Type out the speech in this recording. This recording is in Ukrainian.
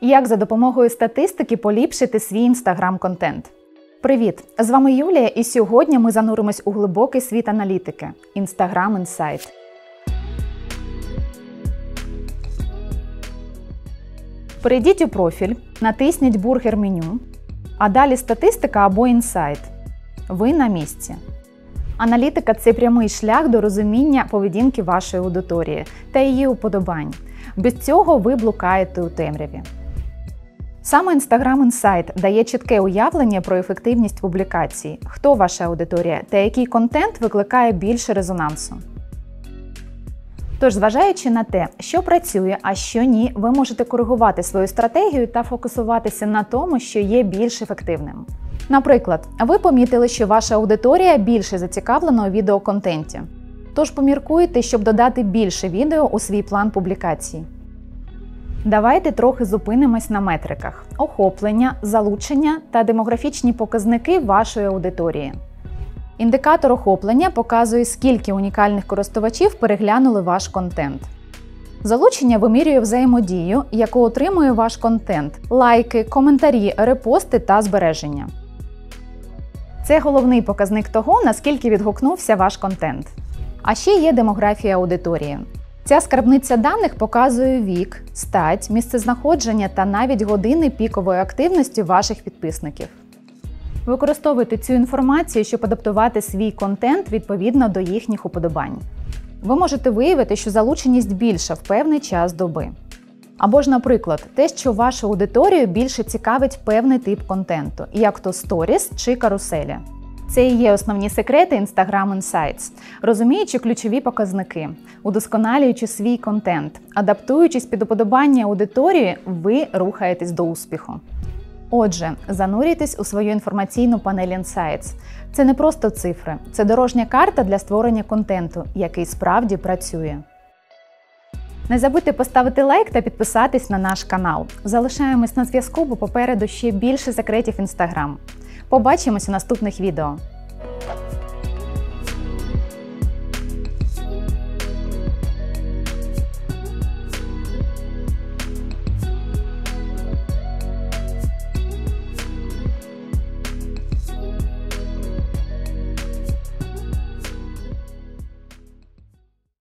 Як за допомогою статистики поліпшити свій інстаграм-контент? Привіт! З вами Юлія, і сьогодні ми зануримось у глибокий світ аналітики – Instagram Insight. Перейдіть у профіль, натисніть бургер меню, а далі статистика або інсайт. Ви на місці. Аналітика – це прямий шлях до розуміння поведінки вашої аудиторії та її уподобань. Без цього ви блукаєте у темряві. Саме Instagram Insight дає чітке уявлення про ефективність публікацій, хто ваша аудиторія та який контент викликає більше резонансу. Тож, зважаючи на те, що працює, а що ні, ви можете коригувати свою стратегію та фокусуватися на тому, що є більш ефективним. Наприклад, ви помітили, що ваша аудиторія більше зацікавлена у відеоконтенті. Тож поміркуйте, щоб додати більше відео у свій план публікацій. Давайте трохи зупинимось на метриках – охоплення, залучення та демографічні показники вашої аудиторії. Індикатор охоплення показує, скільки унікальних користувачів переглянули ваш контент. Залучення вимірює взаємодію, яку отримує ваш контент – лайки, коментарі, репости та збереження. Це головний показник того, наскільки відгукнувся ваш контент. А ще є демографія аудиторії. Ця скарбниця даних показує вік, стать, місцезнаходження та навіть години пікової активності ваших підписників. Використовуйте цю інформацію, щоб адаптувати свій контент відповідно до їхніх уподобань. Ви можете виявити, що залученість більша в певний час доби. Або ж, наприклад, те, що вашу аудиторію більше цікавить певний тип контенту, як то сторіс чи каруселі. Це і є основні секрети Instagram Insights. Розуміючи ключові показники, удосконалюючи свій контент, адаптуючись під уподобання аудиторії, ви рухаєтесь до успіху. Отже, занурюйтесь у свою інформаційну панель Insights. Це не просто цифри, це дорожня карта для створення контенту, який справді працює. Не забудьте поставити лайк та підписатись на наш канал. Залишаємось на зв'язку, бо попереду ще більше секретів Instagram. Побачимось у наступних відео.